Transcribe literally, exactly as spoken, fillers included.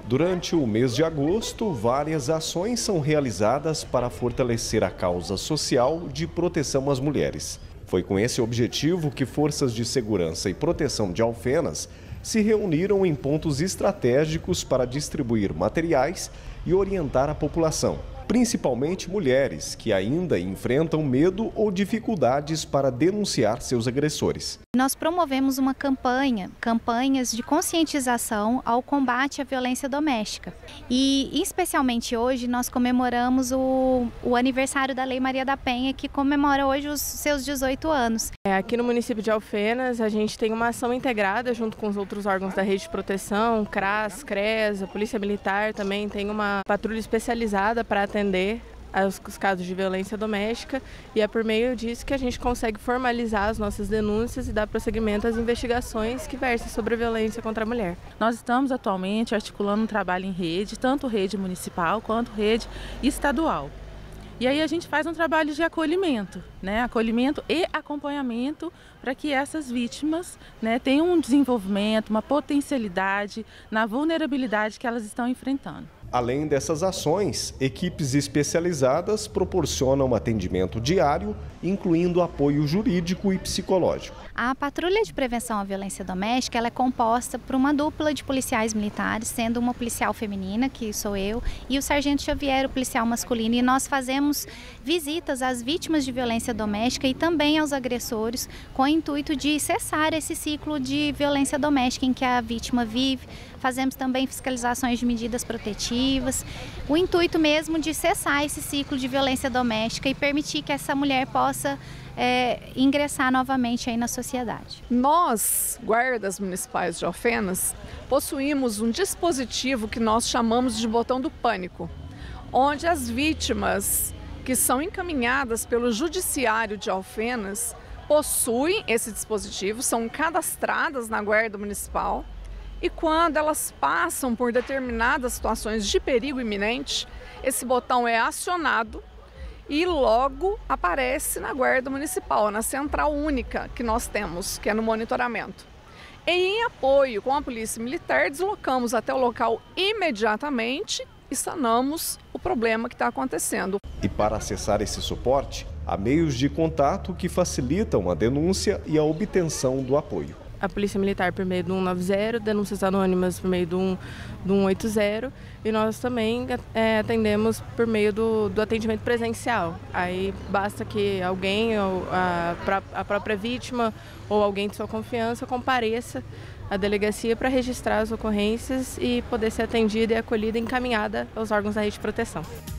Durante o mês de agosto, várias ações são realizadas para fortalecer a causa social de proteção às mulheres. Foi com esse objetivo que forças de segurança e proteção de Alfenas se reuniram em pontos estratégicos para distribuir materiais e orientar a população, principalmente mulheres que ainda enfrentam medo ou dificuldades para denunciar seus agressores. Nós promovemos uma campanha, campanhas de conscientização ao combate à violência doméstica. E, especialmente hoje, nós comemoramos o, o aniversário da Lei Maria da Penha, que comemora hoje os seus dezoito anos. É, aqui no município de Alfenas, a gente tem uma ação integrada junto com os outros órgãos da rede de proteção, CRAS, CRES, a Polícia Militar também tem uma patrulha especializada para atender Os, os casos de violência doméstica, e é por meio disso que a gente consegue formalizar as nossas denúncias e dar prosseguimento às investigações que versam sobre a violência contra a mulher. Nós estamos atualmente articulando um trabalho em rede, tanto rede municipal quanto rede estadual. E aí a gente faz um trabalho de acolhimento, né? Acolhimento e acompanhamento para que essas vítimas, né, tenham um desenvolvimento, uma potencialidade na vulnerabilidade que elas estão enfrentando. Além dessas ações, equipes especializadas proporcionam atendimento diário, incluindo apoio jurídico e psicológico. A Patrulha de Prevenção à Violência Doméstica ela é composta por uma dupla de policiais militares, sendo uma policial feminina, que sou eu, e o Sargento Xavier, o policial masculino. E nós fazemos visitas às vítimas de violência doméstica e também aos agressores, com o intuito de cessar esse ciclo de violência doméstica em que a vítima vive. Fazemos também fiscalizações de medidas protetivas, o intuito mesmo de cessar esse ciclo de violência doméstica e permitir que essa mulher possa é, ingressar novamente aí na sociedade. Nós, guardas municipais de Alfenas, possuímos um dispositivo que nós chamamos de botão do pânico, onde as vítimas que são encaminhadas pelo Judiciário de Alfenas possuem esse dispositivo, são cadastradas na Guarda Municipal. E quando elas passam por determinadas situações de perigo iminente, esse botão é acionado e logo aparece na Guarda Municipal, na central única que nós temos, que é no monitoramento. E em apoio com a Polícia Militar, deslocamos até o local imediatamente e sanamos o problema que está acontecendo. E para acessar esse suporte, há meios de contato que facilitam a denúncia e a obtenção do apoio. A Polícia Militar por meio do cento e noventa, denúncias anônimas por meio do, um, do cento e oitenta, e nós também é, atendemos por meio do, do atendimento presencial. Aí basta que alguém, ou a, a própria vítima ou alguém de sua confiança compareça à delegacia para registrar as ocorrências e poder ser atendida e acolhida e encaminhada aos órgãos da rede de proteção.